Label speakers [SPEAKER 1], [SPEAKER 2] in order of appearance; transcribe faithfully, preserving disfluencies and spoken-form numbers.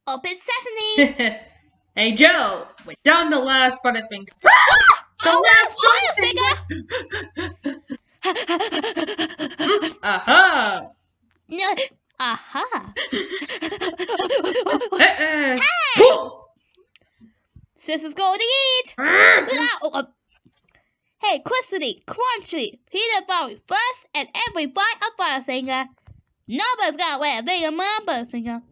[SPEAKER 1] Open sesame.
[SPEAKER 2] Hey, Joe, we're done the last Butterfinger. The
[SPEAKER 1] oh,
[SPEAKER 2] last
[SPEAKER 1] Butterfinger.
[SPEAKER 2] mm, aha.
[SPEAKER 1] No. Aha.
[SPEAKER 2] Hey.
[SPEAKER 1] Sister's going to eat. oh, uh, hey, crispy, crunchy, peanut butter first, and every bite of Butterfinger. Nobody's got to wear a thing of my Butterfinger.